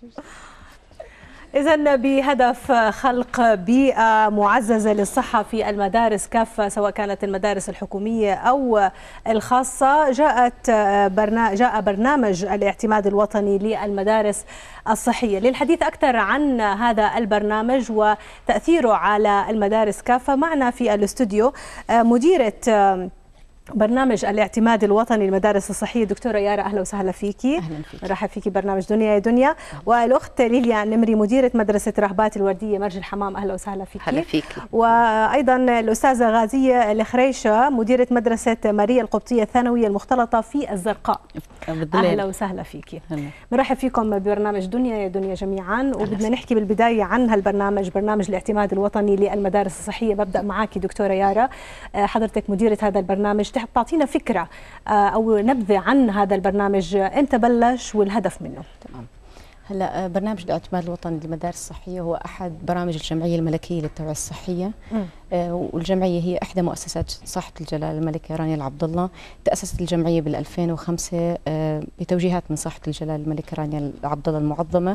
إذن بهدف خلق بيئة معززة للصحة في المدارس كافة سواء كانت المدارس الحكومية أو الخاصة، جاء برنامج الاعتماد الوطني للمدارس الصحية. للحديث أكثر عن هذا البرنامج وتأثيره على المدارس كافة معنا في الاستوديو مديرة برنامج الاعتماد الوطني للمدارس الصحية دكتورة يارا، أهلا وسهلا فيكي. أهلا فيكي. مرحبا فيكي برنامج دنيا يا دنيا. والأخت ليليا نمري مديرة مدرسة رهبات الوردية مرج الحمام، أهلا وسهلا فيكي. أهلا فيكي. وأيضا الأستاذة غازية الخريشة مديرة مدرسة ماريا القبطية الثانوية المختلطة في الزرقاء، أهلا وسهلا فيكي. مرحبا فيكم ببرنامج دنيا يا دنيا جميعا. وبدنا نحكي بالبداية عن هالبرنامج، برنامج الاعتماد الوطني للمدارس الصحية. ببدأ معاكي دكتورة يارا، حضرتك مديرة هذا البرنامج، تعطينا فكرة أو نبذة عن هذا البرنامج، إمتى بلش والهدف منه؟ تمام. هلا برنامج الاعتماد الوطني للمدارس الصحية هو أحد برامج الجمعية الملكية للتوعية الصحية. والجمعية هي إحدى مؤسسات صاحبة الجلالة الملكة رانيا العبد الله. تأسست الجمعية بال 2005 بتوجيهات من صاحبة الجلالة الملكة رانيا العبد الله المعظمة.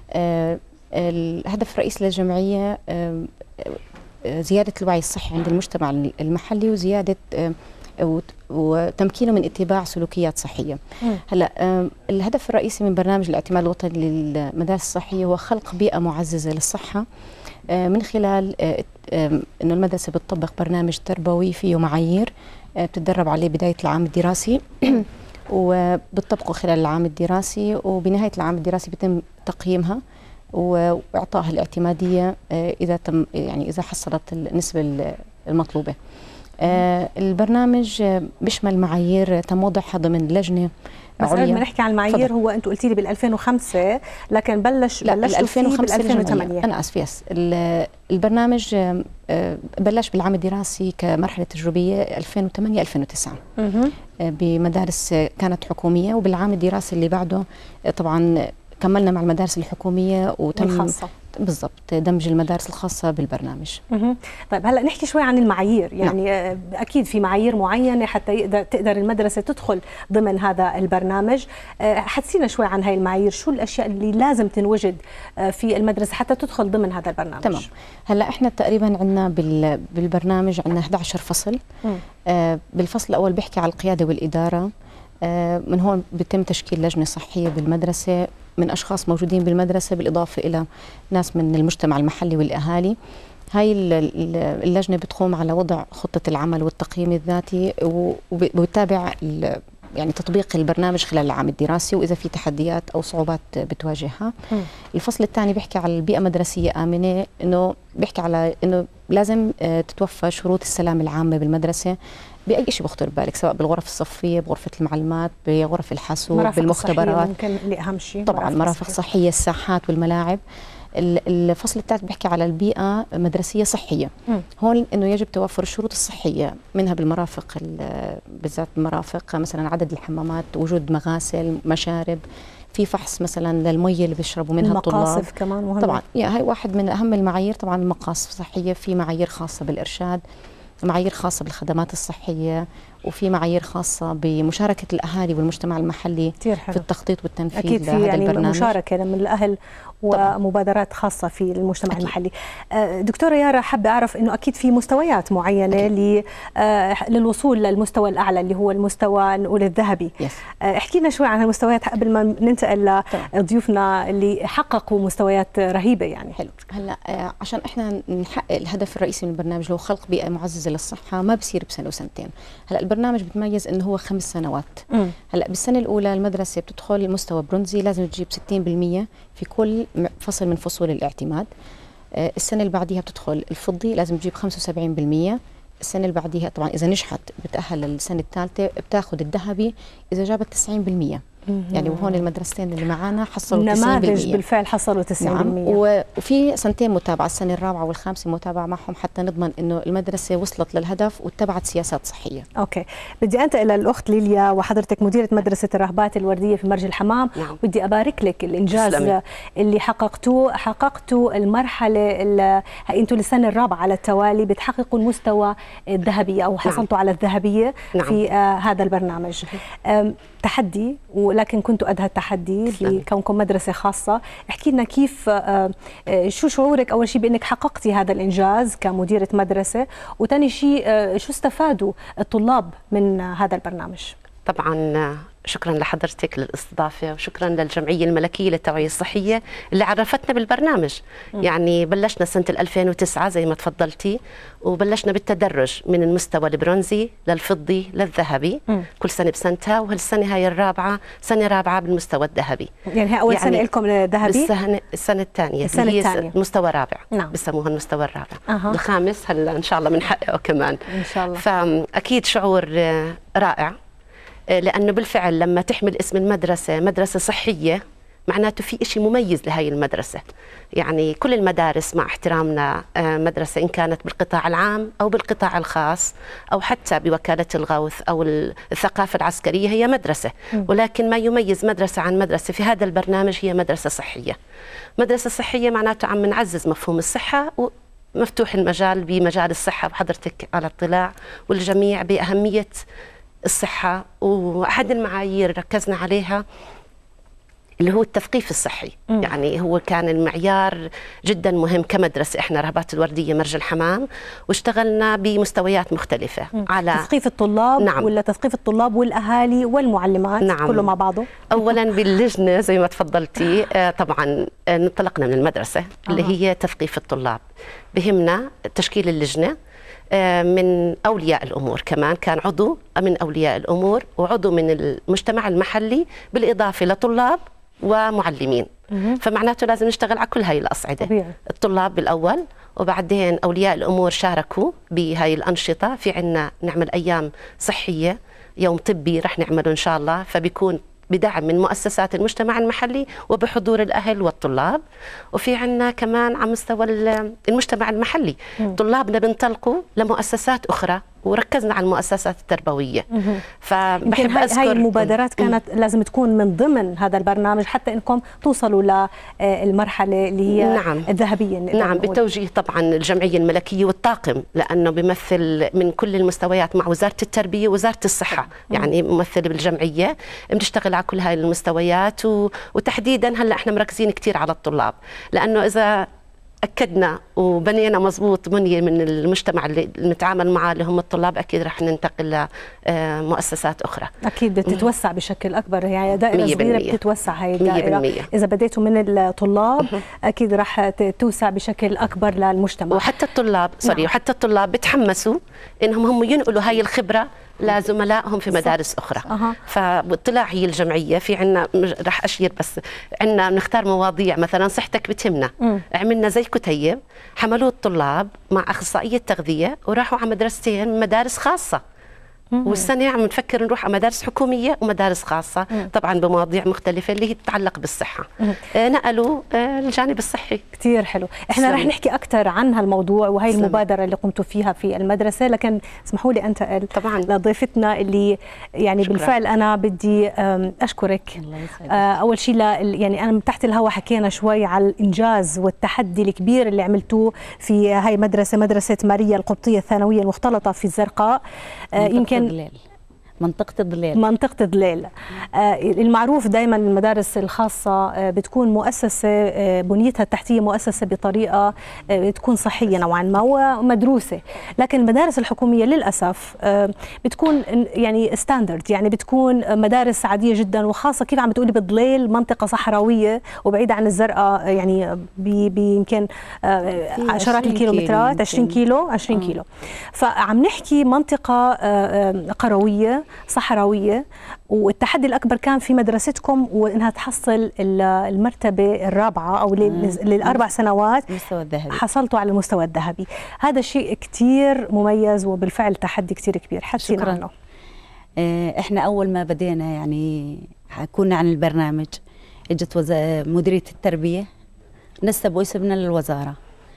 الهدف الرئيسي للجمعية زيادة الوعي الصحي عند المجتمع المحلي وزيادة وتمكينه من اتباع سلوكيات صحيه. هلا الهدف الرئيسي من برنامج الاعتماد الوطني للمدارس الصحيه هو خلق بيئه معززه للصحه من خلال انه المدرسه بتطبق برنامج تربوي فيه معايير بتتدرب عليه بدايه العام الدراسي وبتطبقه خلال العام الدراسي، وبنهايه العام الدراسي بيتم تقييمها واعطائها الاعتماديه اذا تم اذا حصلت النسبه المطلوبه. البرنامج بيشمل معايير تم وضعها ضمن لجنه عليا. بس قبل ما نحكي عن المعايير، هو انتم قلتي لي بال 2005 لكن بلشتوا فيه بال 2008. انا اسف. يس البرنامج بلش بالعام الدراسي كمرحله تجريبيه 2008 2009 بمدارس كانت حكوميه، وبالعام الدراسي اللي بعده طبعا كملنا مع المدارس الحكوميه وتم الخاصه بالضبط دمج المدارس الخاصة بالبرنامج. طيب هلا نحكي شوي عن المعايير، يعني نعم. أكيد في معايير معينة حتى تقدر المدرسة تدخل ضمن هذا البرنامج. حدثينا شوي عن هاي المعايير، شو الأشياء اللي لازم تنوجد في المدرسة حتى تدخل ضمن هذا البرنامج؟ تمام. هلا احنا تقريبا عندنا بالبرنامج عندنا 11 فصل. بالفصل الأول بيحكي على القيادة والإدارة. من هون بيتم تشكيل لجنة صحية بالمدرسة من أشخاص موجودين بالمدرسة بالإضافة إلى ناس من المجتمع المحلي والأهالي. هاي اللجنة بتقوم على وضع خطة العمل والتقييم الذاتي وبتتابع تطبيق البرنامج خلال العام الدراسي وإذا في تحديات أو صعوبات بتواجهها. الفصل الثاني بيحكي على البيئة مدرسية آمنة، إنه بيحكي على إنه لازم تتوفى شروط السلامة العامة بالمدرسة بأي شيء بخطر بالك، سواء بالغرف الصفية، بغرفة المعلمات، بغرف الحاسوب، بالمختبرات. ممكن اللي أهم شيء طبعا مرافق صحية، الساحات والملاعب. الفصل الثالث بيحكي على البيئة مدرسية صحية. هون إنه يجب توفر الشروط الصحية منها بالمرافق، بالذات المرافق مثلا عدد الحمامات، وجود مغاسل، مشارب، في فحص مثلا للمية اللي بيشربوا منها الطلاب. المقاصف كمان مهمة طبعا، هاي واحد من أهم المعايير. طبعا المقاصف الصحية، في معايير خاصة بالإرشاد، معايير خاصة بالخدمات الصحية، وفي معايير خاصة بمشاركة الأهالي والمجتمع المحلي في التخطيط والتنفيذ. أكيد في يعني مشاركة من الأهل ومبادرات خاصة في المجتمع أكيد. المحلي. دكتورة يارا، حابة أعرف أنه أكيد في مستويات معينة للوصول للمستوى الأعلى اللي هو المستوى نقول الذهبي. احكي لنا شوي عن المستويات قبل ما ننتقل لضيوفنا اللي حققوا مستويات رهيبة. يعني حلو. هلا عشان احنا نحقق الهدف الرئيسي من البرنامج هو خلق بيئة معززة للصحة، ما بصير بسنة وسنتين. هلا البرنامج بتميز انه هو 5 سنوات. هلا بالسنة الأولى المدرسة بتدخل مستوى برونزي، لازم تجيب 60% في كل فصل من فصول الاعتماد. السنة اللي بعديها بتدخل الفضي، لازم تجيب 75%. السنة اللي بعديها طبعا إذا نجحت بتأهل للسنة الثالثة بتاخذ الذهبي إذا جابت 90%. يعني وهون المدرستين اللي معانا حصلوا 90%. نماذج بالفعل حصلوا 90%. نعم. وفي سنتين متابعة، السنة الرابعة والخامسة متابعة معهم حتى نضمن إنه المدرسة وصلت للهدف واتبعت سياسات صحية. أوكي، بدي أنتقل للأخت ليليا، وحضرتك مديرة مدرسة الرهبات الوردية في مرج الحمام. نعم. بدي أبارك لك الإنجاز اللي حققتوا المرحلة أنتوا للسنة الرابعة على التوالي بتحققوا المستوى الذهبي أو حصلتوا على الذهبية. نعم. في هذا البرنامج. تحدي ولكن كنتوا قد هالتحدي لكونكم مدرسة خاصة. احكي لنا كيف شو شعورك أول شيء بأنك حققتي هذا الإنجاز كمديرة مدرسة، وثاني شيء شو استفادوا الطلاب من هذا البرنامج؟ طبعا شكرا لحضرتك للاستضافه، وشكرا للجمعيه الملكيه للتوعيه الصحيه اللي عرفتنا بالبرنامج. يعني بلشنا سنه 2009 زي ما تفضلتي، وبلشنا بالتدرج من المستوى البرونزي للفضي للذهبي، كل سنه بسنتها، وهالسنه هاي الرابعه، سنه رابعه بالمستوى الذهبي. يعني هي اول سنه لكم ذهبي؟ السنه الثانيه، السنه الثانيه مستوى رابع. نعم. بسموها المستوى الرابع. الخامس هلا ان شاء الله بنحققه كمان ان شاء الله. فاكيد شعور رائع، لأنه بالفعل لما تحمل اسم المدرسة مدرسة صحية معناته في إشي مميز لهي المدرسة. يعني كل المدارس مع احترامنا مدرسة إن كانت بالقطاع العام أو بالقطاع الخاص أو حتى بوكالة الغوث أو الثقافة العسكرية هي مدرسة، ولكن ما يميز مدرسة عن مدرسة في هذا البرنامج هي مدرسة صحية. مدرسة صحية معناته عم نعزز مفهوم الصحة، ومفتوح المجال بمجال الصحة، وحضرتك على اطلاع والجميع بأهمية الصحة. وأحد المعايير ركزنا عليها اللي هو التثقيف الصحي. يعني هو كان المعيار جدا مهم كمدرسة. احنا رهبات الوردية مرج الحمام، واشتغلنا بمستويات مختلفة على تثقيف الطلاب. نعم. ولا تثقيف الطلاب والأهالي والمعلمات؟ نعم. كله مع بعضه. أولا باللجنة زي ما تفضلتي طبعا انطلقنا من المدرسة اللي هي تثقيف الطلاب. بهمنا تشكيل اللجنة من أولياء الأمور، كمان كان عضو من أولياء الأمور وعضو من المجتمع المحلي، بالإضافة لطلاب ومعلمين. فمعناته لازم نشتغل على كل هاي الأصعدة. طبيعي. الطلاب بالأول، وبعدين أولياء الأمور شاركوا بهاي الأنشطة. في عنا نعمل أيام صحية، يوم طبي رح نعمله إن شاء الله، فبيكون بدعم من مؤسسات المجتمع المحلي وبحضور الأهل والطلاب. وفي عنا كمان على مستوى المجتمع المحلي طلابنا بنطلقوا لمؤسسات أخرى، وركزنا على المؤسسات التربوية. فبحب أذكر هاي المبادرات كانت لازم تكون من ضمن هذا البرنامج حتى إنكم توصلوا للمرحلة اللي هي نعم. الذهبية. نعم، بالتوجيه طبعا الجمعية الملكية والطاقم، لأنه بيمثل من كل المستويات مع وزارة التربية ووزارة الصحة. يعني ممثل بالجمعية بنشتغل على كل هاي المستويات، وتحديدا هلا احنا مركزين كثير على الطلاب، لأنه إذا أكدنا وبنينا مضبوط بنية من المجتمع اللي نتعامل معه اللي هم الطلاب، أكيد رح ننتقل لمؤسسات أخرى. أكيد تتوسع بشكل أكبر، يعني دائرة صغيرة بتتوسع هاي الدائرة. 100%. إذا بديتوا من الطلاب أكيد رح توسع بشكل أكبر للمجتمع. وحتى الطلاب وحتى الطلاب بتحمسوا إنهم هم ينقلوا هاي الخبرة لزملائهم في مدارس أخرى. فباطلاع هي الجمعية في عنا، رح أشير بس، عنا بنختار مواضيع مثلا صحتك بتهمنا. عملنا زي كتيب حملوه الطلاب مع أخصائية تغذية، وراحوا على مدرستين مدارس خاصة. والسنة عم نفكر نروح على مدارس حكومية ومدارس خاصة، طبعا بمواضيع مختلفة اللي هي تتعلق بالصحة. نقلوا الجانب الصحي. كثير حلو. احنا رح نحكي أكثر عن هالموضوع وهي المبادرة اللي قمتوا فيها في المدرسة، لكن اسمحوا لي أنتقل طبعا لضيفتنا اللي يعني شكرا. بالفعل أنا بدي أشكرك. أول شيء يعني أنا من تحت الهواء حكينا شوي على الإنجاز والتحدي الكبير اللي عملتوه في هاي مدرسة ماريا القبطية الثانوية المختلطة في الزرقاء. يمكن منطقة ضليل. المعروف دائما المدارس الخاصة بتكون مؤسسة بنيتها التحتية مؤسسة بطريقة تكون صحية نوعا ما ومدروسة، لكن المدارس الحكومية للأسف بتكون يعني ستاندرد، يعني بتكون مدارس عادية جدا، وخاصة كيف عم بتقولي بضليل، منطقة صحراوية وبعيدة عن الزرقاء، يعني يمكن عشرات الكيلومترات، 20 كيلو. فعم نحكي منطقة قروية صحراوية، والتحدي الأكبر كان في مدرستكم وإنها تحصل المرتبة الرابعة أو للأربع سنوات المستوى الذهبي. حصلتوا على المستوى الذهبي. هذا شيء كتير مميز وبالفعل تحدي كتير كبير. حسينا عنه. إحنا أول ما بدينا يعني كنا عن البرنامج، اجت مديرية التربية نسبوا اسمنا للوزارة.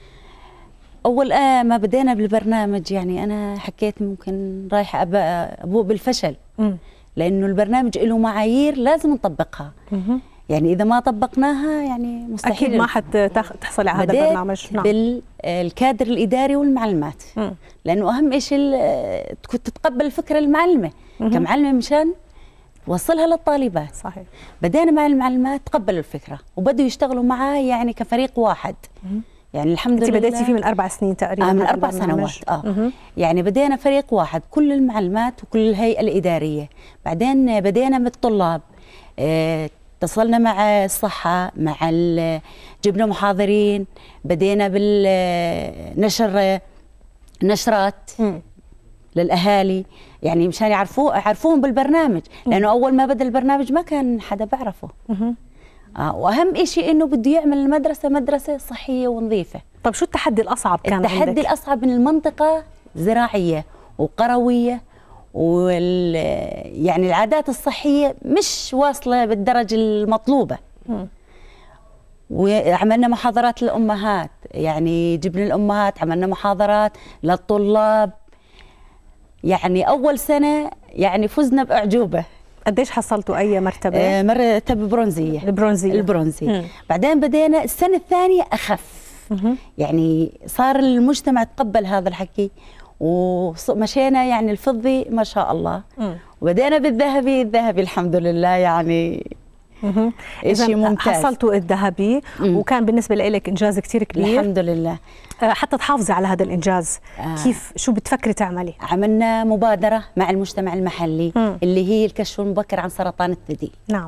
أول ما بدينا بالبرنامج يعني أنا حكيت ممكن رايحة أبوء بالفشل، لأنه البرنامج له معايير لازم نطبقها. يعني إذا ما طبقناها يعني مستحيل أكيد ما حتحصلي على هذا البرنامج. بالكادر الإداري والمعلمات، لأنه أهم شيء تتقبل الفكرة المعلمة كمعلمة مشان وصلها للطالبات. صحيح. بدينا مع المعلمات تقبلوا الفكره وبدوا يشتغلوا معاه يعني كفريق واحد. يعني الحمد لله. انت بديتي فيه من 4 سنين تقريبا. من 4 سنوات. يعني بدينا فريق واحد، كل المعلمات وكل الهيئه الاداريه. بعدين بدينا بالطلاب، اتصلنا مع الصحه، مع جبنا محاضرين، بدينا بالنشر نشرات للاهالي، يعني مشان يعرفوهم بالبرنامج، لانه اول ما بدا البرنامج ما كان حدا بيعرفه. واهم شيء انه بده يعمل المدرسه مدرسه صحيه ونظيفه. طب شو التحدي الاصعب كان عندك؟ التحدي الاصعب من المنطقه زراعيه وقرويه، يعني العادات الصحيه مش واصله بالدرجه المطلوبه. وعملنا محاضرات للامهات، يعني جبنا الامهات، عملنا محاضرات للطلاب. يعني اول سنه يعني فزنا باعجوبه. قديش حصلتوا اي مرتبه؟ مرتبه برونزيه. البرونزيه. بعدين بدينا السنه الثانيه اخف. يعني صار المجتمع تقبل هذا الحكي، ومشينا يعني الفضي ما شاء الله. وبدينا بالذهبي. الذهبي الحمد لله يعني شيء ممتاز. حصلتوا الذهبي وكان بالنسبه لك انجاز كثير كبير. الحمد لله. حتى تحافظي على هذا الانجاز، كيف شو بتفكري تعملي؟ عملنا مبادره مع المجتمع المحلي اللي هي الكشف المبكر عن سرطان الثدي. نعم.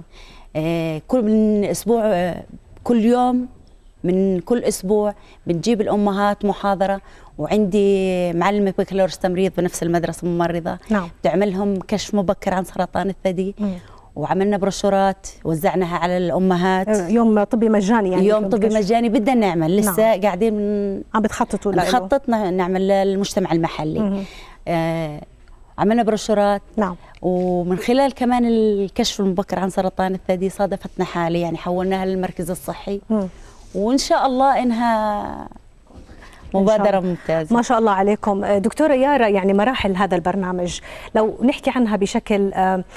كل اسبوع، كل يوم من كل اسبوع بنجيب الامهات محاضره، وعندي معلمه بكالوريوس تمريض بنفس المدرسه ممرضه. نعم. بتعملهم كشف مبكر عن سرطان الثدي. وعملنا بروشورات وزعناها على الامهات. يوم طبي مجاني يعني. يوم طبي مجاني بدنا نعمل، لسه نعم. قاعدين عم بتخططوا نخطط نعمل للمجتمع المحلي. عملنا بروشورات. نعم. ومن خلال كمان الكشف المبكر عن سرطان الثدي صادفتنا حالة، يعني حولناها للمركز الصحي. وإن شاء الله إنها مبادرة ممتازة. ما شاء الله عليكم. دكتورة يارا، يعني مراحل هذا البرنامج لو نحكي عنها بشكل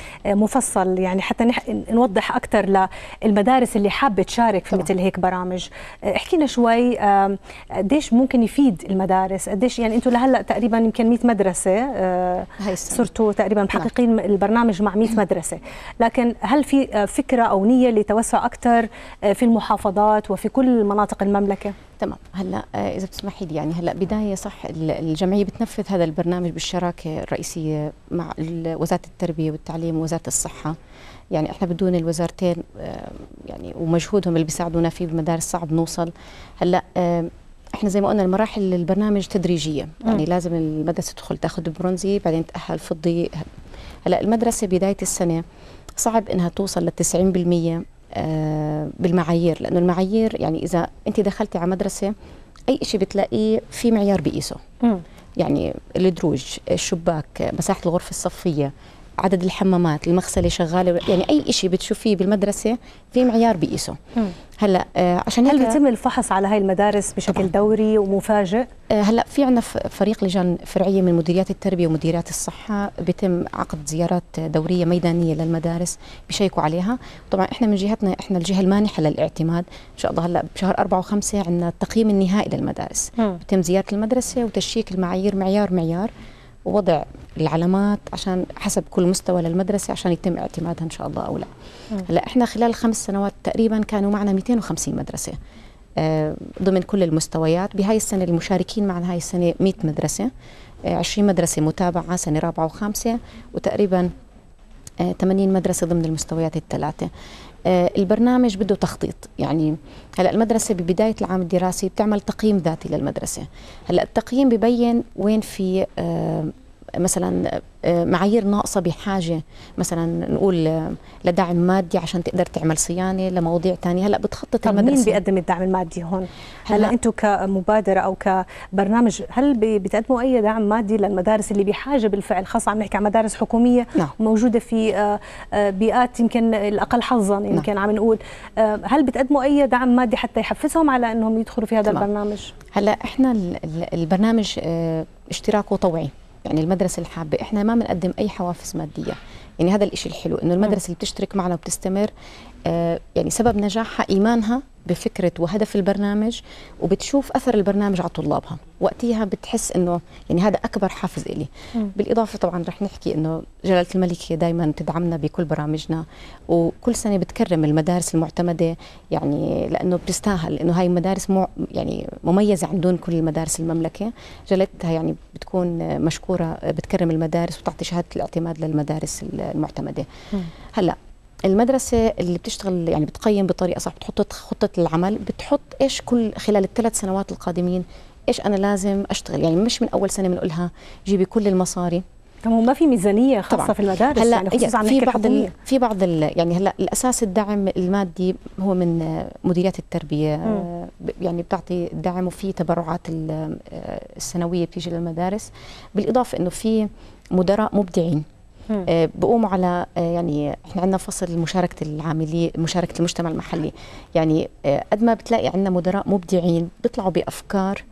مفصل، يعني حتى نوضح أكثر للمدارس اللي حابة تشارك في مثل هيك برامج، احكي لنا شوي قديش ممكن يفيد المدارس، قديش يعني أنتم لهلا تقريبا يمكن 100 مدرسة صرتوا تقريبا محققين البرنامج مع 100 مدرسة، لكن هل في فكرة أو نية لتوسع أكثر في المحافظات وفي كل مناطق المملكة؟ تمام. هلا اذا بتسمحي لي، يعني هلا بدايه صح، الجمعيه بتنفذ هذا البرنامج بالشراكه الرئيسيه مع وزاره التربيه والتعليم ووزاره الصحه. يعني احنا بدون الوزارتين يعني ومجهودهم اللي بيساعدونا فيه بالمدارس صعب نوصل. هلا احنا زي ما قلنا المراحل البرنامج تدريجيه، يعني لازم المدرسه تدخل تاخذ برونزي بعدين تاهل فضي. هلا المدرسه بدايه السنه صعب انها توصل ل 90% بالمعايير، لانه المعايير يعني اذا انت دخلتي على مدرسه اي شيء بتلاقيه في معيار بيقيسه. يعني الدروج، الشباك، مساحه الغرفه الصفيه، عدد الحمامات، المغسله شغاله، يعني اي شيء بتشوفيه بالمدرسه في معيار بيقيسه. هلا عشان هل بيتم الفحص على هاي المدارس بشكل طبعا دوري ومفاجئ؟ هلا في عندنا فريق لجان فرعيه من مديريات التربيه ومديريات الصحه، بيتم عقد زيارات دوريه ميدانيه للمدارس بيشيكوا عليها. طبعا احنا من جهتنا احنا الجهه المانحه للاعتماد. ان شاء الله هلا بشهر 4 و5 عندنا التقييم النهائي للمدارس. بيتم زياره المدرسه وتشيك المعايير معيار ووضع العلامات عشان حسب كل مستوى للمدرسة عشان يتم اعتمادها إن شاء الله أو لا. هلا إحنا خلال 5 سنوات تقريبا كانوا معنا 250 مدرسة ضمن كل المستويات. بهاي السنة المشاركين معنا هاي السنة 100 مدرسة، 20 مدرسة متابعة سنة 4 و5، وتقريبا 80 مدرسة ضمن المستويات الثلاثة. البرنامج بده تخطيط. يعني هلا المدرسة ببداية العام الدراسي بتعمل تقييم ذاتي للمدرسة. هلا التقييم ببين وين في مثلا معايير ناقصة بحاجة مثلا نقول لدعم مادي عشان تقدر تعمل صيانة لمواضيع ثانية. هلا بتخطط المدرسة. مين بيقدم الدعم المادي هون؟ هلا انتم كمبادرة او كبرنامج هل بتقدموا اي دعم مادي للمدارس اللي بحاجة بالفعل، خاصة عم نحكي عن مدارس حكومية موجودة في بيئات يمكن الاقل حظا، يمكن عم نقول هل بتقدموا اي دعم مادي حتى يحفزهم على انهم يدخلوا في هذا البرنامج؟ هلا احنا البرنامج اشتراكه طوعي، يعني المدرسة الحابة احنا ما بنقدم اي حوافز مادية. يعني هذا الاشي الحلو انه المدرسة اللي بتشترك معنا وبتستمر يعني سبب نجاحها ايمانها بفكرة وهدف البرنامج وبتشوف أثر البرنامج على طلابها، وقتها بتحس إنه يعني هذا أكبر حافز إلي. بالإضافة طبعا رح نحكي إنه جلالة الملك دائما تدعمنا بكل برامجنا، وكل سنة بتكرم المدارس المعتمدة، يعني لأنه بتستاهل إنه هاي المدارس يعني مميزة عن دون كل مدارس المملكة. جلالتها يعني بتكون مشكورة، بتكرم المدارس وتعطي شهادة الاعتماد للمدارس المعتمدة. هلأ المدرسة اللي بتشتغل يعني بتقيم بطريقة صح، بتحط خطة العمل، بتحط إيش كل خلال ال3 سنوات القادمين إيش أنا لازم أشتغل، يعني مش من أول سنة بنقولها جيبي كل المصاري. طب ما في ميزانية خاصة طبعا في المدارس؟ هلا يعني خصوصا في بعض يعني هلا الأساس الدعم المادي هو من مديريات التربية، يعني بتعطي الدعم، وفي تبرعات السنوية بتيجي للمدارس، بالإضافة إنه في مدراء مبدعين بقوموا على يعني احنا عندنا فصل مشاركة العاملين، مشاركة المجتمع المحلي، يعني قد ما بتلاقي عندنا مدراء مبدعين بيطلعوا بأفكار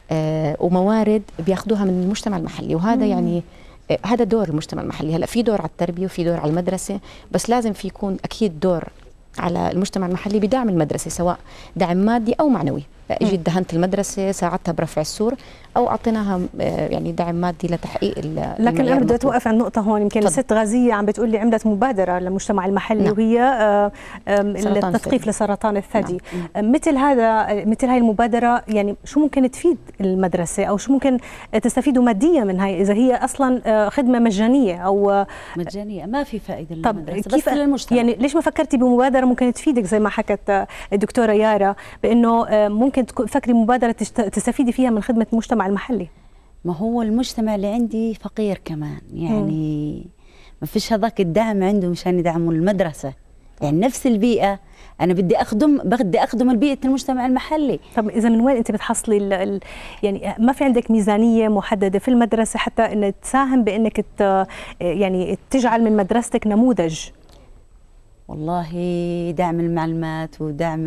وموارد بياخدوها من المجتمع المحلي، وهذا يعني هذا دور المجتمع المحلي. هلا في دور على التربية وفي دور على المدرسة، بس لازم في يكون أكيد دور على المجتمع المحلي بدعم المدرسة، سواء دعم مادي أو معنوي. اجت دهنت المدرسه، ساعدتها برفع السور، او اعطيناها يعني دعم مادي لتحقيق لكن انا بدي اتوقف عند نقطه هون. يمكن الست غازيه عم بتقول لي عملت مبادره للمجتمع المحلي، نعم. وهي التثقيف لسرطان الثدي. نعم. مثل هاي المبادره يعني شو ممكن تفيد المدرسه، او شو ممكن تستفيدوا ماديا من هاي، اذا هي اصلا خدمه مجانيه او مجانيه ما في فائده للمدرسه بس للمجتمع؟ يعني ليش ما فكرتي بمبادره ممكن تفيدك زي ما حكت الدكتوره يارا، بانه ممكن تفكري مبادرة تستفيدي فيها من خدمة المجتمع المحلي؟ ما هو المجتمع اللي عندي فقير كمان، يعني ما فيش هذاك الدعم عنده مشان يدعموا المدرسة، يعني نفس البيئة أنا بدي أخدم البيئة المجتمع المحلي. طب إذا من وين أنت بتحصلي يعني ما في عندك ميزانية محددة في المدرسة حتى إن تساهم بإنك يعني تجعل من مدرستك نموذج؟ والله دعم المعلومات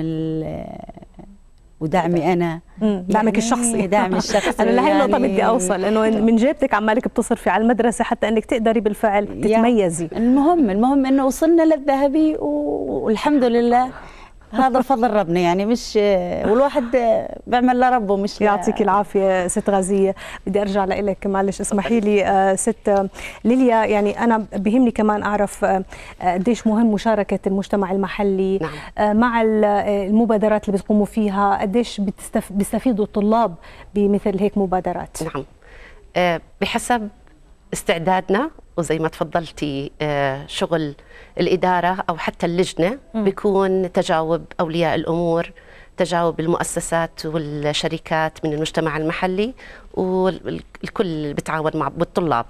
ودعمي انا، دعمك الشخصي. دعمي الشخصي. انا لهي النقطه بدي اوصل، انه من جيبتك عمالك بتصرفي على المدرسه حتى انك تقدري بالفعل تتميزي. المهم انه وصلنا للذهبي والحمد لله، هذا فضل ربنا، يعني مش والواحد بيعمل لربه مش يعطيك العافيه ست غازيه. بدي ارجع لك معلش، اسمحي لي ست ليليا، يعني انا بهمني كمان اعرف قديش مهم مشاركه المجتمع المحلي. نعم. مع المبادرات اللي بتقوموا فيها، قديش بيستفيدوا الطلاب بمثل هيك مبادرات؟ نعم، بحسب استعدادنا، وزي ما تفضلتي شغل الإدارة أو حتى اللجنة بيكون تجاوب أولياء الأمور، تجاوب المؤسسات والشركات من المجتمع المحلي، والكل بتعاون مع الطلاب.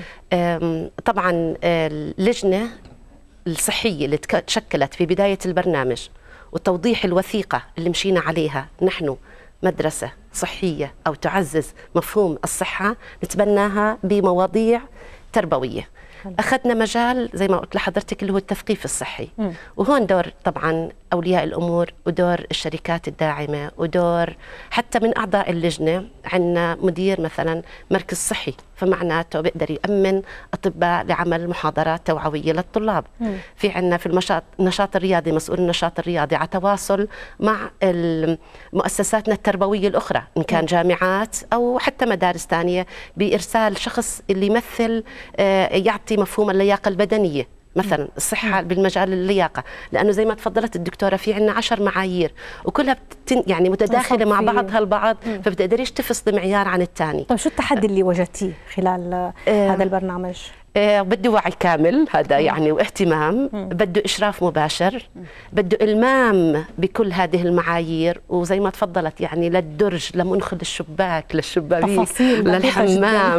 طبعا اللجنة الصحية اللي تشكلت في بداية البرنامج وتوضيح الوثيقة اللي مشينا عليها، نحن مدرسة صحية أو تعزز مفهوم الصحة، نتبناها بمواضيع تربوية. أخذنا مجال زي ما قلت لحضرتك اللي هو التثقيف الصحي، وهون دور طبعا أولياء الأمور ودور الشركات الداعمة ودور حتى من أعضاء اللجنة. عندنا مدير مثلا مركز صحي، فمعناته بيقدر يأمن أطباء لعمل محاضرات توعوية للطلاب. في عندنا في النشاط الرياضي مسؤول النشاط الرياضي على تواصل مع مؤسساتنا التربوية الأخرى، إن كان جامعات أو حتى مدارس ثانية، بإرسال شخص اللي يمثل يعطي مفهوم اللياقة البدنية، مثلا الصحة بالمجال اللياقة، لأنه زي ما تفضلت الدكتورة في عنا 10 معايير وكلها يعني متداخلة مع بعضها البعض، فبتقدريش تفصلي معيار عن الثاني. طيب شو التحدي اللي وجدتيه خلال هذا البرنامج؟ بده وعي كامل، هذا يعني واهتمام، بده إشراف مباشر، بده إلمام بكل هذه المعايير، وزي ما تفضلت يعني للدرج، لمنخل الشباك، للشبابيك، للحمام،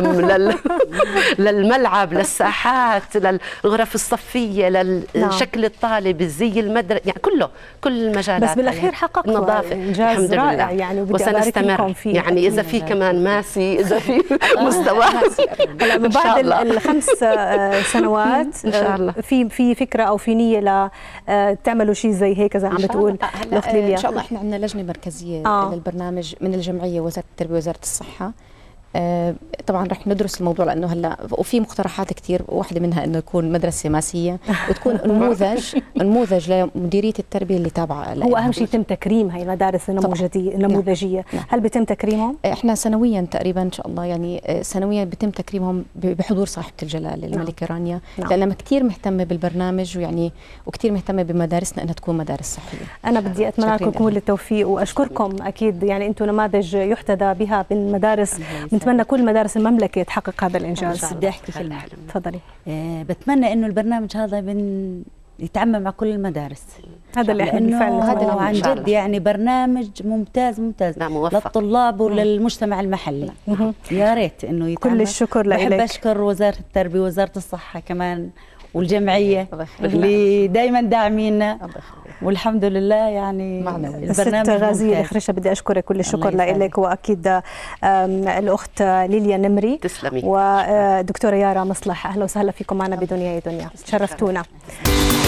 للملعب، للساحات، للغرف الصفية، للشكل الطالب، الزي المدرسة، يعني كل المجالات. بس بالأخير حققتوا إنجاز رائع يعني، وسنستمر يعني إذا في كمان ماسي، إذا في مستوى هلا بعد ال5 سنوات إن شاء الله في فكرة أو في نية تعملوا شيء زي هيك زي عم بتقول الأخت ليليا؟ إن شاء الله إحنا عندنا لجنة مركزية للبرنامج من الجمعية، وزارة التربية ووزارة الصحة، طبعا رح ندرس الموضوع لانه هلا وفي مقترحات كثير، واحده منها انه يكون مدرسه ماسيه وتكون نموذج لمديريه التربيه اللي تابعه. هو اهم شيء يتم تكريم هي المدارس النموذجيه. نعم. هل بيتم تكريمهم؟ احنا سنويا تقريبا ان شاء الله، يعني سنويا بيتم تكريمهم بحضور صاحبه الجلاله الملكه رانيا، لانها كثير مهتمه بالبرنامج ويعني وكثير مهتمه بمدارسنا انها تكون مدارس صحيه. انا بدي اتمنى لكم كل التوفيق واشكركم. اكيد يعني انتم نماذج يحتذى بها بالمدارس، بنتمنى كل مدارس المملكه تحقق هذا الانجاز. بدي احكي كلمه. تفضلي. بتمنى انه البرنامج هذا يتعمم مع كل المدارس. هذا اللي احنا بالفعل هذا عن جد يعني برنامج ممتاز للطلاب وللمجتمع المحلي. يا ريت انه يتعمم. كل الشكر لك. بحب اشكر وزاره التربيه ووزاره الصحه كمان والجمعيه اللي دائما داعمينا، والحمد لله يعني البرنامج غازية الخريشة بدي أشكرك كل الشكر لك، وأكيد الأخت ليليا نمري تسلمي، ودكتورة يارا مصلح. أهلا وسهلا فيكم معنا بدنيا يا دنيا، شرفتونا.